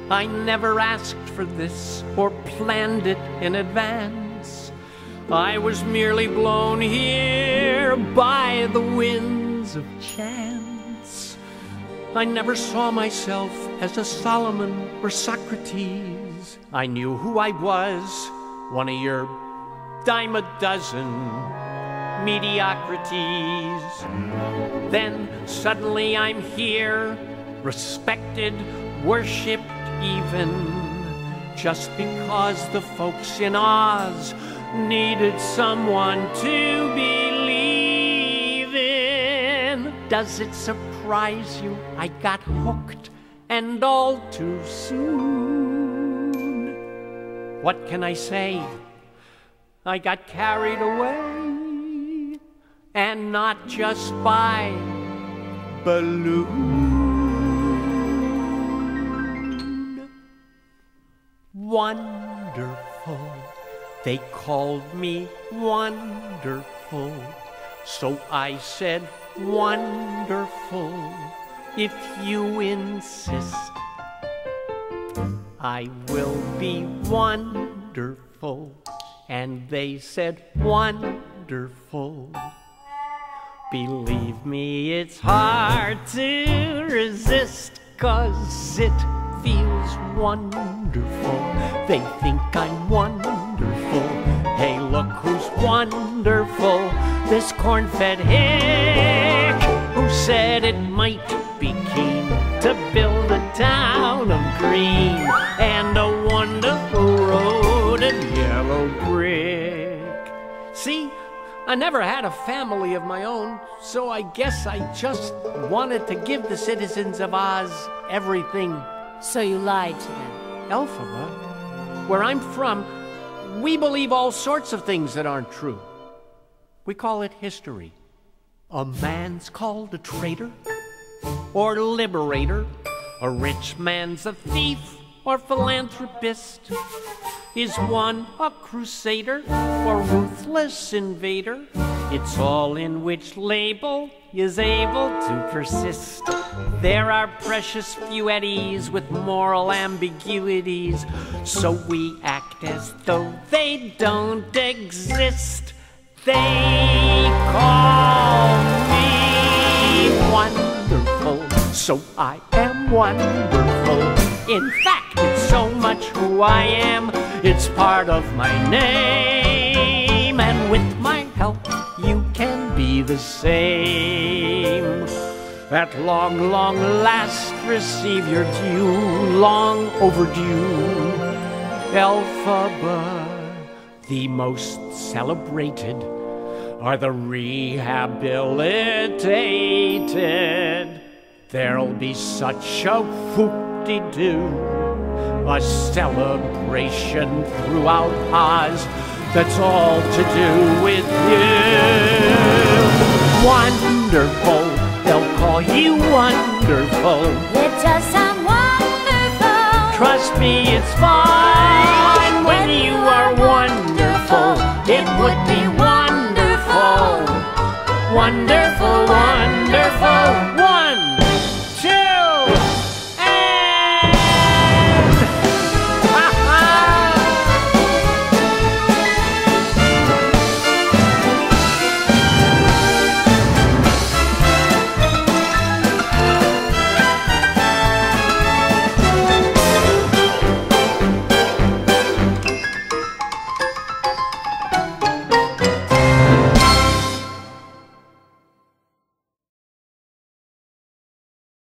I never asked for this or planned it in advance. I was merely blown here by the winds of chance. I never saw myself as a Solomon or Socrates. I knew who I was, one of your dime a dozen mediocrities. Then suddenly I'm here, respected, worshipped even, just because the folks in Oz needed someone to believe in. Does it surprise you I got hooked, and all too soon? What can I say? I got carried away, and not just by balloon. Wonderful, they called me wonderful, so I said wonderful, if you insist. I will be wonderful, and they said wonderful. Believe me, it's hard to resist, 'cause it feels wonderful. They think I'm wonderful. Hey, look who's wonderful. This corn-fed hick who said it might be keen to build a town of green and a wonderful road and yellow brick. See, I never had a family of my own, so I guess I just wanted to give the citizens of Oz everything. So you lied to them. Elphaba, where I'm from, we believe all sorts of things that aren't true. We call it history. A man's called a traitor or liberator. A rich man's a thief or philanthropist. Is one a crusader or ruthless invader? It's all in which label is able to persist. There are precious few eddies with moral ambiguities, so we act as though they don't exist. They call me wonderful, so I am wonderful. In fact, it's so much who I am, it's part of my name. And with my help, you can be the same. At long, long last, receive your due, long overdue. Elphaba, the most celebrated are the rehabilitated. There'll be such a whoop-de-doo, a celebration throughout Oz that's all to do with you. Wonderful, they'll call you wonderful. It does sound wonderful. Trust me, it's fine when you are wonderful. It would be wonderful, wonderful, wonderful.